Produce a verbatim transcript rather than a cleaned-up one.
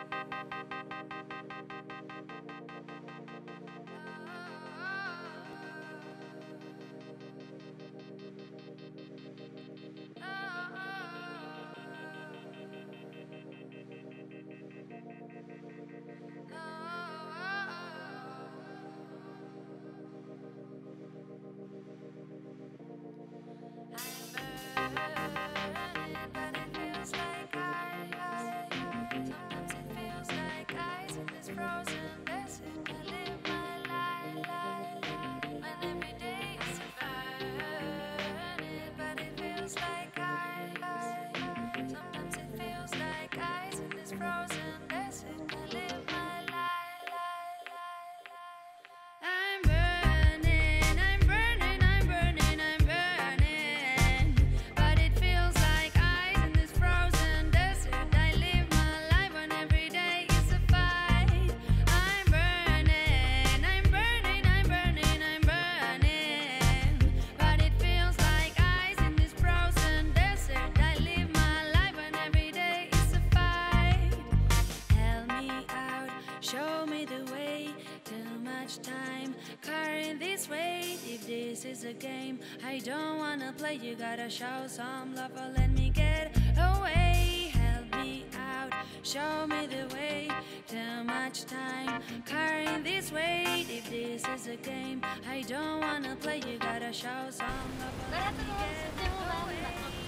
Show me the way, too much time carrying this weight. If this is a game I don't wanna play, you gotta show some love or let me get away. Help me out, show me the way, too much time carrying this weight. If this is a game I don't wanna play, you gotta show some love or let me get away.